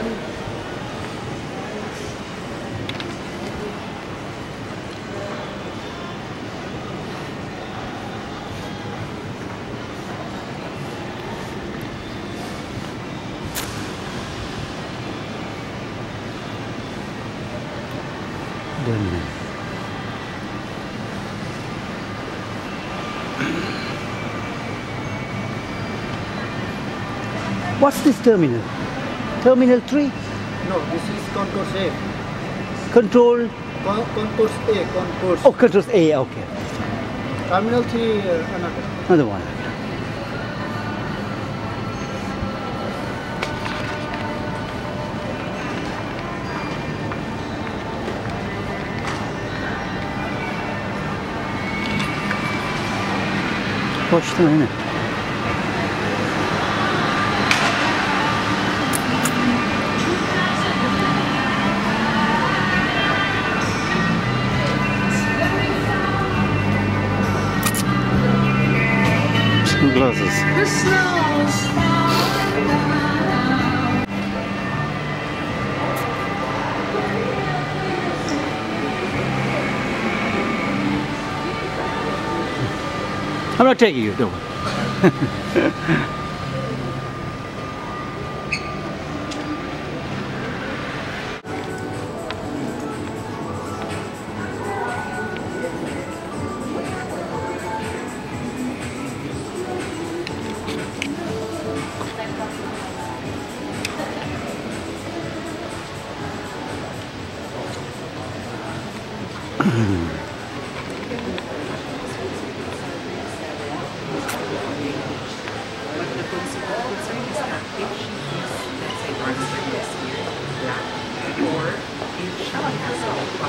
What's this terminal? Terminal 3? No, this is concourse A. Control? Concourse A, concourse. Oh, controls A, okay. Terminal 3, another. Another one. Watch the minute. Sunglasses. The snow's falling down. I'm not taking you, don't worry.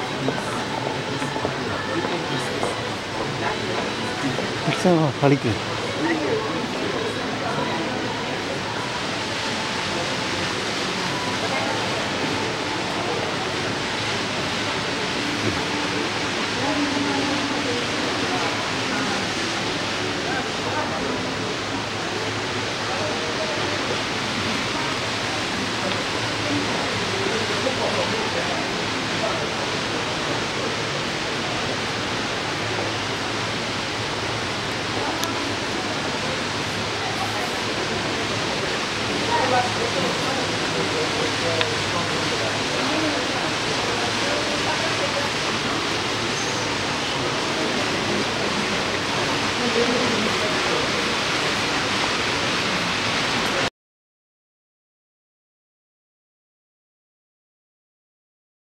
It's a